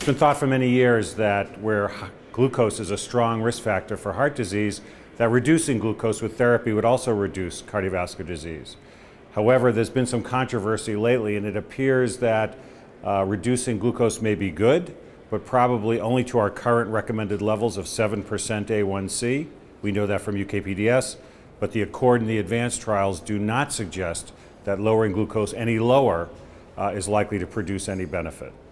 been thought for many years that where glucose is a strong risk factor for heart disease, that reducing glucose with therapy would also reduce cardiovascular disease. However, there's been some controversy lately, and it appears that reducing glucose may be good, but probably only to our current recommended levels of 7% A1C. We know that from UKPDS, but the ACCORD and the advanced trials do not suggest that lowering glucose any lower is likely to produce any benefit.